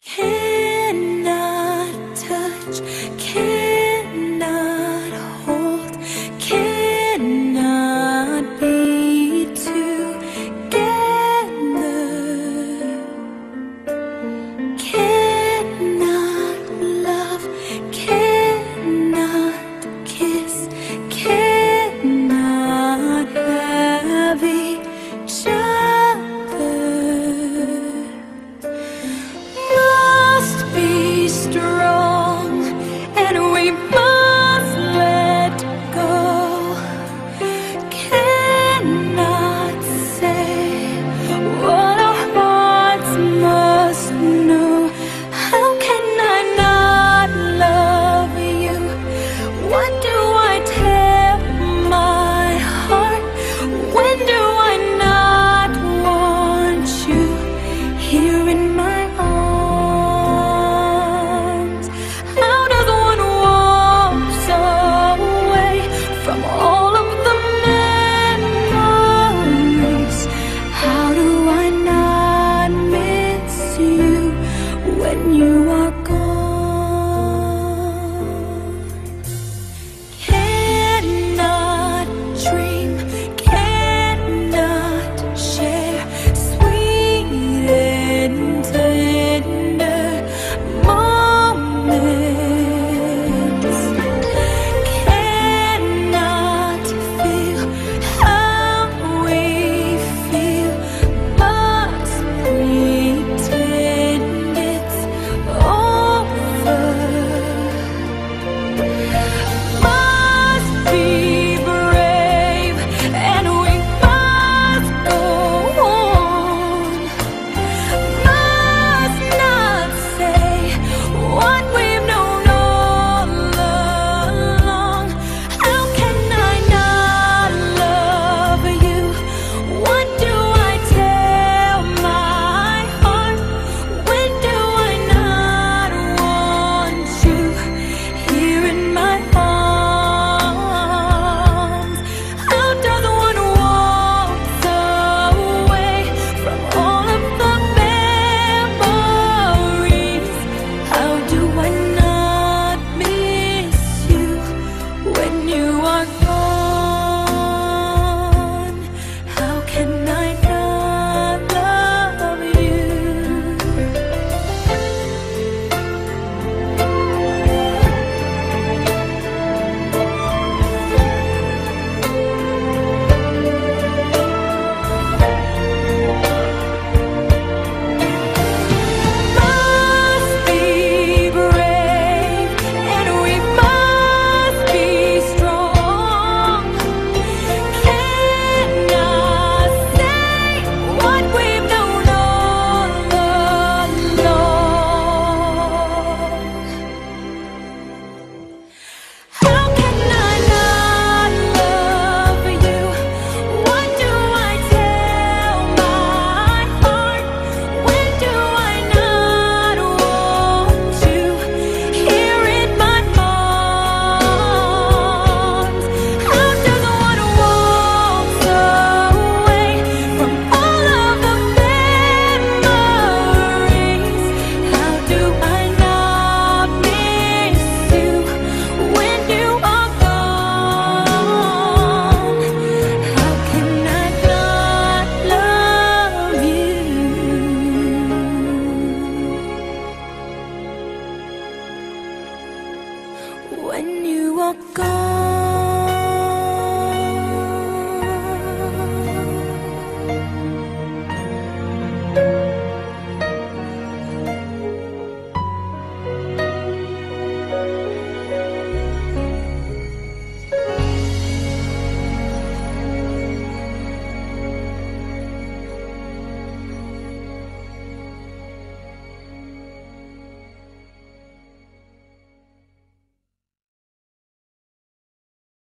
Cannot touch, cannot hold, cannot be together, cannot love, cannot kiss, cannot have each other. Be strong, and we must let go. Cannot say what our hearts must know. How can I not love you? What do I tell my heart? When do I not want you here in my arms? All of the memories, how do I not miss you when you are gone? Cannot dream, cannot share sweet and tender moments. When you are gone.